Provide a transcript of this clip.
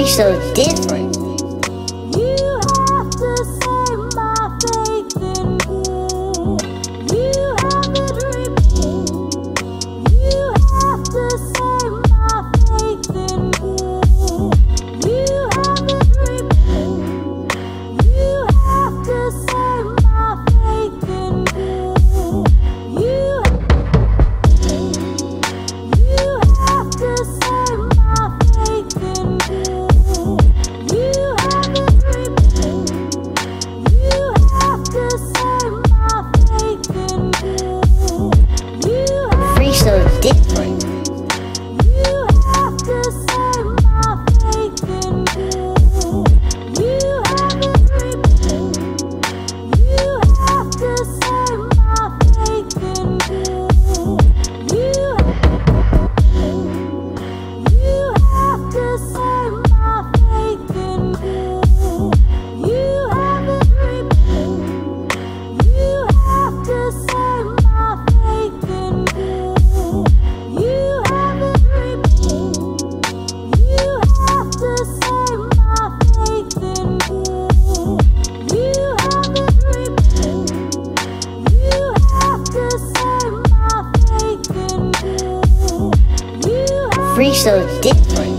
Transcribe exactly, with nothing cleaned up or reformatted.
Free so different. You have to save my faith in you. You have it repeat. You have to save my faith in you. You have it repeat. You have to save my faith in you. You, you have to save my faith in you. You have it repeat. You have to save my faith in you. You have Free so different. you have to save my faith in you. You have it repeat. You have to save my faith in you. You, you have to save my faith in you. You have it repeat. You have to save my faith in you. You have it repeat. You have to save my faith in you. You have it repeat. You have to save my faith in you. You have Free so different.